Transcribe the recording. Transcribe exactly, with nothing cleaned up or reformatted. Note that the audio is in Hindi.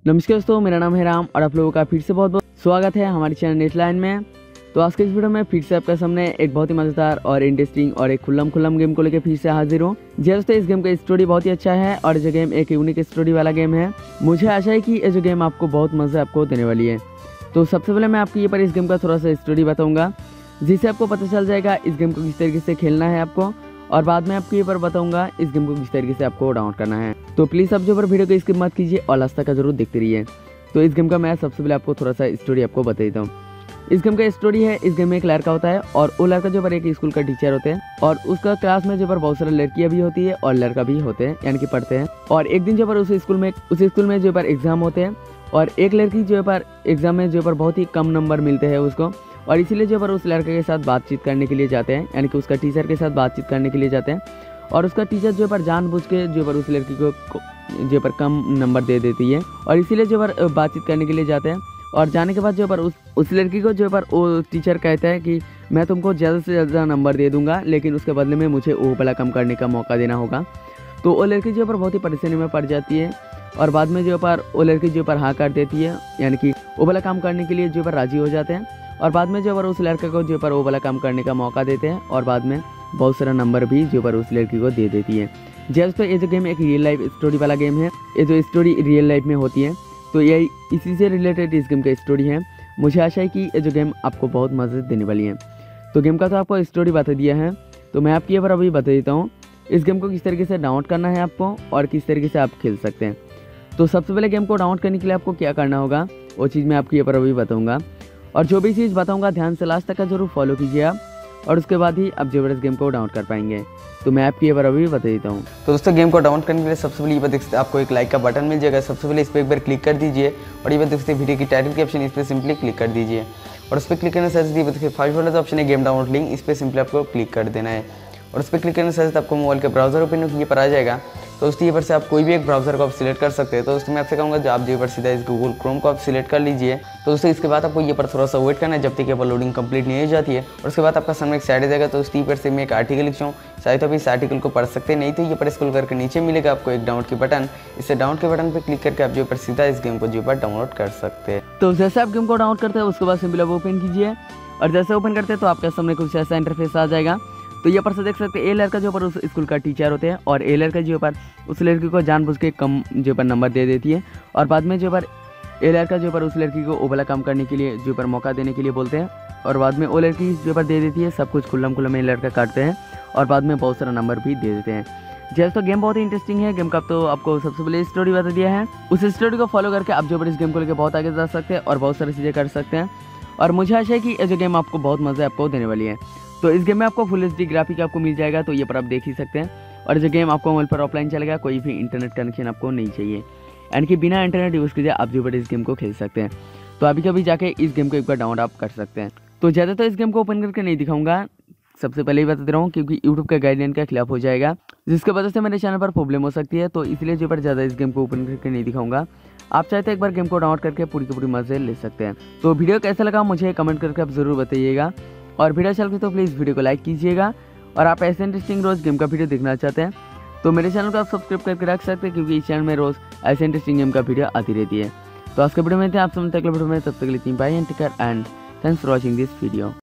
नमस्कार दोस्तों, मेरा नाम है राम और आप लोगों का फिर से बहुत बहुत स्वागत है हमारे चैनल नेटलाइन में। तो आज के इस वीडियो में फिर से आपके सामने एक बहुत ही मज़ेदार और इंटरेस्टिंग और एक खुल्लम खुल्लम गेम को लेकर फिर से हाजिर हूँ। जी दोस्तों, इस गेम का स्टोरी बहुत ही अच्छा है और ये गेम एक यूनिक स्टोरी वाला गेम है। मुझे आशा है कि ये जो गेम आपको बहुत मज़ा आपको देने वाली है। तो सबसे पहले मैं आपको ये पर इस गेम का थोड़ा सा स्टोरी बताऊँगा, जिससे आपको पता चल जाएगा इस गेम को किस तरीके से खेलना है आपको, और बाद में आपको ये पर बताऊंगा इस गेम को किस तरीके से आपको डाउनलोड करना है। तो प्लीज़ आप जो पर वीडियो को स्किप मत कीजिए और लास्ट तक का जरूर देखते रहिए। तो इस गेम का मैं सबसे पहले आपको थोड़ा सा स्टोरी आपको बता देता हूँ। इस गेम का स्टोरी है, इस गेम में एक लड़का होता है और वो लड़का जो पर एक स्कूल का टीचर होते हैं और उसका क्लास में जो पर बहुत सारे लड़कियां भी होती है और लड़का भी होते हैं, यानी कि पढ़ते हैं। और एक दिन जो पर उस स्कूल में उस स्कूल में जो पर एग्जाम होते हैं और एक लड़की जो पर एग्जाम में जो पर बहुत ही कम नंबर मिलते हैं उसको, और इसीलिए जो पर उस लड़के के साथ बातचीत करने के लिए जाते हैं, यानी कि उसका टीचर के साथ बातचीत करने के लिए जाते हैं। और उसका टीचर जो पर जानबूझ के जो पर उस लड़की को जो पर कम नंबर दे देती है और इसीलिए जो पर बातचीत करने के लिए जाते हैं। और जाने के बाद जो पर उस उस लड़की को जो पर वो टीचर कहता है कि मैं तुमको ज़्यादा से ज़्यादा नंबर दे दूंगा, लेकिन उसके बदले में मुझे वो वाला कम करने का मौका देना होगा। तो वो लड़की जो पर बहुत ही परेशानी में पड़ जाती है और बाद में जो पर वो लड़की जो पर हाँ कर देती है, यानी कि वो वाला काम करने के लिए जो पर राज़ी हो जाते हैं। और बाद में जो पर उस लड़के को जो पर वो वाला काम करने का मौका देते हैं और बाद में बहुत सारा नंबर भी जो पर उस लड़की को दे देती है। जैसे तो ये जो गेम एक रियल लाइफ स्टोरी वाला गेम है, ये जो स्टोरी रियल लाइफ में होती है, तो ये इसी से रिलेटेड इस गेम का स्टोरी है। मुझे आशा है कि ये जो गेम आपको बहुत मज़े देने वाली है। तो गेम का तो आपको स्टोरी बता दिया है, तो मैं आपकी पर अभी बता देता हूँ इस गेम को किस तरीके से डाउनलोड करना है आपको और किस तरीके से आप खेल सकते हैं। तो सबसे पहले गेम को डाउनलोड करने के लिए आपको क्या करना होगा वो चीज़ मैं आपकी ये पर अभी बताऊँगा, और जो भी चीज़ बताऊँगा ध्यान से लास्ट तक का जरूर फॉलो कीजिए आप, और उसके बाद ही आप जबरदस्त गेम को डाउनलोड कर पाएंगे। तो मैं आपकी ये बार अभी बता देता हूँ। तो दोस्तों, गेम को डाउनलोड करने के लिए सबसे पहले ये बात देख सकते हैं, आपको एक लाइक का बटन मिल जाएगा। सबसे पहले इस पर एक बार क्लिक कर दीजिए और ये बात देख सकते हैं वीडियो की टाइटल के ऑप्शन, इस पर सिंपली क्लिक कर दीजिए और उस पर क्लिक करने से देखिए फाइव वाला जो ऑप्शन है गेम डाउनलोड लिंक, इस पर सिंपली आपको क्लिक कर देना है और उस पर क्लिक करने से आपको मोबाइल के ब्राउजर ओपन ये पर आ जाएगा। तो दोस्तों ये पर से आप कोई भी एक ब्राउजर को आप सिलेक्ट कर सकते हैं। तो दोस्तों मैं आपसे कहूँगा जो आप जो पर सीधा इस गूगल क्रोम को आप सिलेक्ट कर लीजिए। तो दोस्तों इसके बाद आपको ये पर थोड़ा सा वेट करना है जब तक ये पर लोडिंग कंप्लीट नहीं हो जाती है, और उसके बाद आपका सामने एक साइड आ जाएगा। तो उस पर से मैं एक आर्टिकल लिखता हूँ, शायद तो आप इस आर्टिकल को पढ़ सकते हैं, नहीं तो ये पर स्क्रॉल करके नीचे मिलेगा आपको एक डाउनलोड के बटन। इससे डाउनलोड के बटन पर क्लिक करके आप जो पर सीधा इस गेम को जो पर डाउनलोड कर सकते हैं। तो जैसे आप गेम को डाउनलोड करते हैं उसके बाद सिंपली आप ओपन कीजिए, और जैसे ओपन करते हैं तो आपके सामने कुछ ऐसा इंटरफेस आ जाएगा। तो ये पर से देख सकते हैं ए लड़का जो पर उस स्कूल का टीचर होते हैं और ए लड़का जो पर उस लड़की को जानबूझ के कम जो पर नंबर दे देती है, और बाद में जो पर ए लड़का जो पर उस लड़की को वो वाला काम करने के लिए जो पर मौका देने के लिए बोलते हैं, और बाद में वो लड़की जो पर दे देती है। सब कुछ खुल्लम खुल्लम ए लड़का काटते हैं और बाद में बहुत सारा नंबर भी दे देते हैं। जैसे तो गेम बहुत ही इंटरेस्टिंग है। गेम का तो आपको सबसे पहले स्टोरी बता दिया है, उस स्टोरी को फॉलो करके आप जो पर इस गेम को लेकर बहुत आगे जा सकते हैं और बहुत सारी चीज़ें कर सकते हैं। और मुझे आशा है कि ये जो गेम आपको बहुत मज़ा आपको देने वाली है। तो इस गेम में आपको फुल एच डी ग्राफिक आपको मिल जाएगा, तो ये पर आप देख ही सकते हैं। और जो गेम आपको मोबाइल पर ऑफलाइन चलेगा, कोई भी इंटरनेट कनेक्शन आपको नहीं चाहिए, यानी कि बिना इंटरनेट यूज़ कीजिए आप जो पर इस गेम को खेल सकते हैं। तो अभी कभी जाके इस गेम को एक बार डाउनलोड आप कर सकते हैं। तो ज़्यादा तो इस गेम को ओपन करके नहीं दिखाऊंगा, सबसे पहले ही बता दे रहा हूँ, क्योंकि यूट्यूब के गाइडलाइन के खिलाफ हो जाएगा, जिसकी वजह से मेरे चैनल पर प्रॉब्लम हो सकती है। तो इसलिए जो पर ज़्यादा इस गेम को ओपन करके नहीं दिखाऊंगा। आप चाहते एक बार गेम को डाउनलोड करके पूरी की पूरी मजे ले सकते हैं। तो वीडियो कैसा लगा मुझे कमेंट करके आप ज़रूर बताइएगा, और वीडियो अच्छा लगे तो प्लीज़ वीडियो को लाइक कीजिएगा। और आप ऐसे इंटरेस्टिंग रोज़ गेम का वीडियो देखना चाहते हैं तो मेरे चैनल को आप सब्सक्राइब करके रख सकते हैं, क्योंकि इस चैनल में रोज़ ऐसे इंटरेस्टिंग गेम का वीडियो आती रहती है। तो आज के वीडियो में थे, आप समझते वीडियो में तब तक के लिए bye and take care and thanks for watching this video.